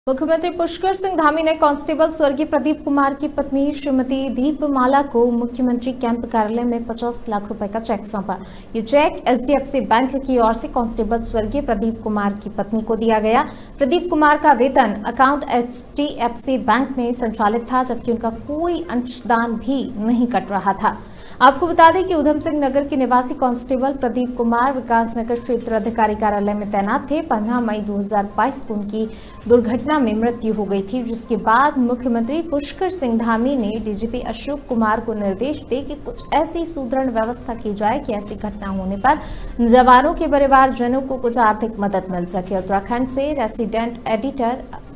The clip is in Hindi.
मुख्यमंत्री पुष्कर सिंह धामी ने कांस्टेबल स्वर्गीय प्रदीप कुमार की पत्नी श्रीमती दीपमाला को मुख्यमंत्री कैंप कार्यालय में 50 लाख रुपए का चेक सौंपा। ये चेक एचडीएफसी बैंक की ओर से कांस्टेबल स्वर्गीय प्रदीप कुमार की पत्नी को दिया गया। प्रदीप कुमार का वेतन अकाउंट एचडीएफसी बैंक में संचालित था, जबकि उनका कोई अंशदान भी नहीं कट रहा था। आपको बता दें कि उधम सिंह नगर के निवासी कांस्टेबल प्रदीप कुमार विकासनगर क्षेत्र अधिकारी कार्यालय में तैनात थे। 15 मई 2022 को उनकी दुर्घटना में मृत्यु हो गई थी, जिसके बाद मुख्यमंत्री पुष्कर सिंह धामी ने डीजीपी अशोक कुमार को निर्देश दिए कि कुछ ऐसी सुदृढ़ व्यवस्था की जाए कि ऐसी घटना होने पर जवानों के परिवारजनों को कुछ आर्थिक मदद मिल सके। उत्तराखंड से रेसिडेंट एडिटर